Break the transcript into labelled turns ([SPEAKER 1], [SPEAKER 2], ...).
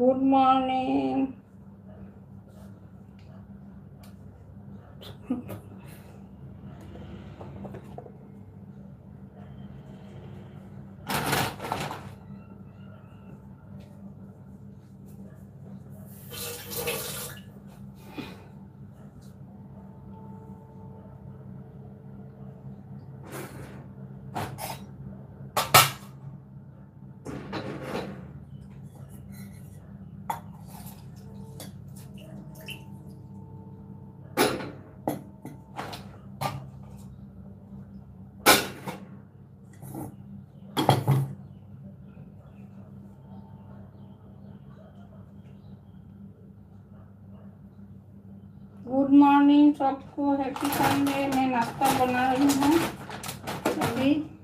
[SPEAKER 1] Good morning. Good morning सबको, happy Sunday. मैं नाश्ता बना रही हूँ अभी।